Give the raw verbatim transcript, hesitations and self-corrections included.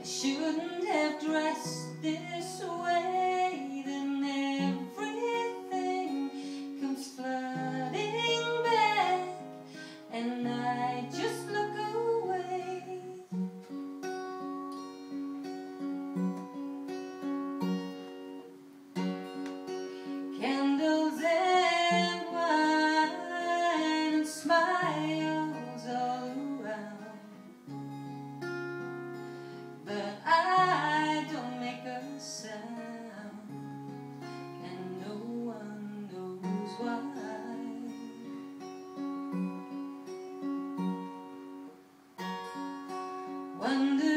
shouldn't have dressed this way. Then everything comes flooding back, and I just look away. Candles and wine and smiles all around, but I don't make a sound, and no one knows why. Wonder